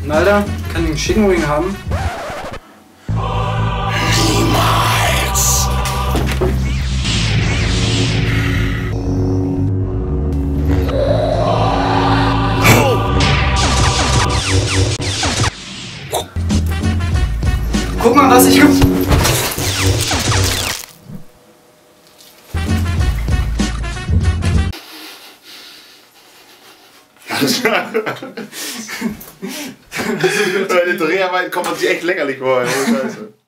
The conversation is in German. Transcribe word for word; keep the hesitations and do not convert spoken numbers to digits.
Alter, kann ich einen Chicken Wing haben? Niemals. Guck mal, was ich... Bei den Dreharbeiten kommt man sich echt lächerlich vor. Scheiße.